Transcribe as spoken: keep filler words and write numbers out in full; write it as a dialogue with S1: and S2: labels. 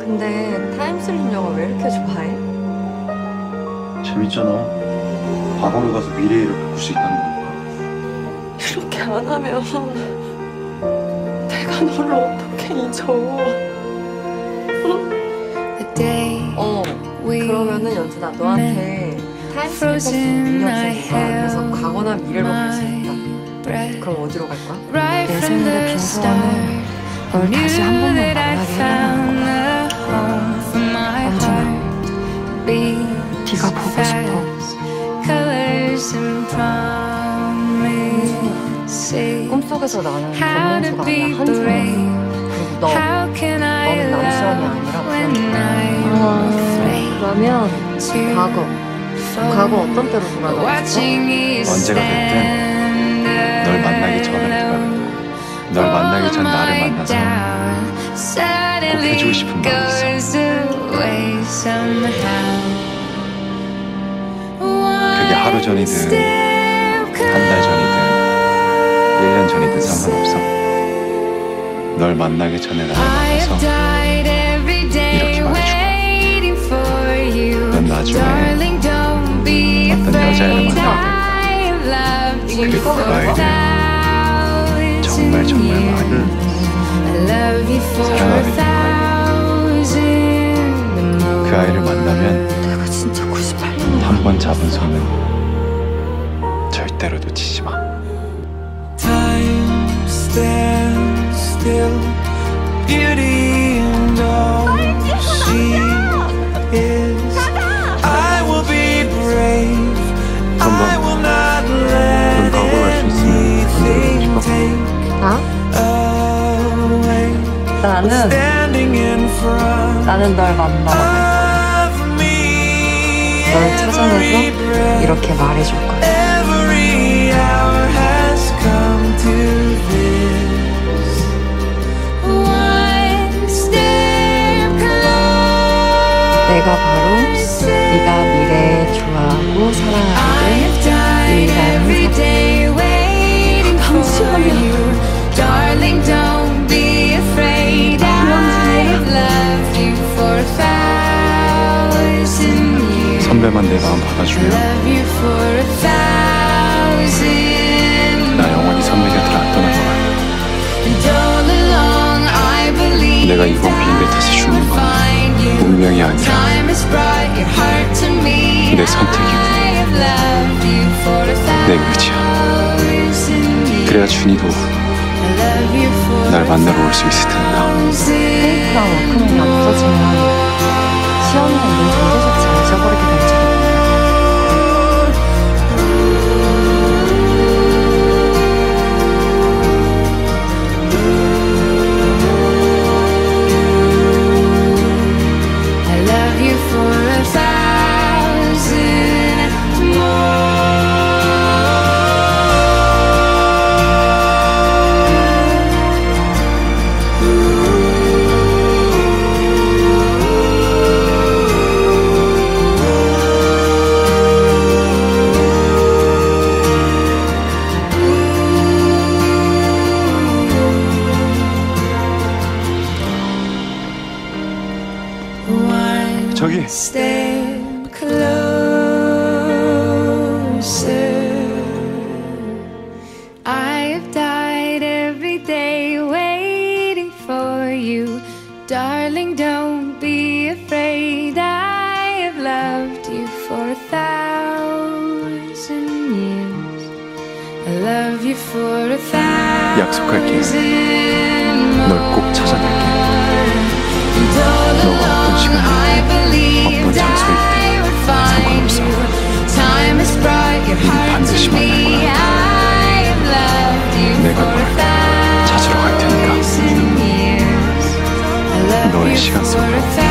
S1: 근데 타임슬립 영화 왜 이렇게 좋아해?
S2: 재밌잖아. 과거로 가서 미래를 바꿀 수 있다는 거니까.
S1: 이렇게 안 하면 내가 너를 어떻게 잊어? 어, 그러면은 연준아 너한테 타임슬립 할 수 있는 능력이 있으니까 그래서 과거나 미래로 갈 수 있다. 그럼 어디로 갈 거야?
S3: 내 생일의 빈 소원을 우리 다시 한 번만 만나게 해달라는 거야. 연준아, 네가 보고 싶어. 꿈속에서 나는 김민수가 아니라 한준이야. 그리고 너, 너는 남수원이 아니라 그냥.
S1: 아, 그러면 과거, 과거 어떤 때로 돌아가고 싶어?
S2: 언제가 됐든 널 만나기 전으로 돌아갈 거야. 널 만나기 전 나를 만나서 꼭 해주고 싶은 마음이 있어. 그게 하루 전이든 한 달 전이든 일 년 전이든 상관없어. 널 만나기 전에 나를 만나서 이렇게 말해줄 거야. 넌 나중에 어떤 여자애를 만나게 될 거야. 그리고 그 아이를 정말 정말 많이 사랑하게 될 거야. 그 아이를 만나면
S1: 내가 진짜 구십팔 년이야.
S2: 한 번 잡은 손은 절대로 놓치지 마.
S4: Time stands still, beauty and all she is. I will be brave. I will not let anything take
S1: 나?
S4: away.
S1: 나는
S4: Standing in front
S1: 나는 널 만나러
S4: of me.
S1: 널 찾아내서 이렇게 말해줄 거야.
S4: Every hour has come to this. One step closer.
S1: 내가 바로 네가 미래에 좋아하고 사랑하게 될 유일한
S4: 잠시만요. Darling, don't be afraid. I've loved you for a thousand years.
S2: 선배만 내 마음 받아주면
S4: Love you for a thousand.
S2: 나 영원히 선배 곁을 안 떠날 거야.
S4: And all along I believe
S2: 내가 이번 비행기 타서 죽는 건 운명이 아니라
S4: time has brought your heart to me.
S2: 내 선택이고
S4: I've loved you for a
S2: 내 의지야.
S4: thousand years.
S2: 그래야 준이도
S4: I love you for
S2: 날 만나러 올 수 있을 테니까.
S1: 테이프랑 워크맨이 없어지면 시연이가 있는 전재 자체를 잊어버리게 될지도 몰라.
S4: I love you for a thousand more.
S2: 저기
S4: Step closer. I have died every day waiting for you. Darling, don't be afraid. I have loved you for a thousand years. I love you for a thousand.
S2: 약속할게. 널 꼭 찾아낼게.
S4: And all along I believed
S2: 어떤 장소에
S4: I would find
S2: 상관없어.
S4: you. Time has brought your
S2: 우린
S4: heart
S2: 반드시
S4: to
S2: 만날
S4: me.
S2: 거야.
S4: I have loved you
S2: 내가
S4: for a
S2: 널 찾으러 갈 테니까.
S4: thousand years. I love
S2: 너의
S4: you
S2: 시간
S4: for
S2: 속으로
S4: a thousand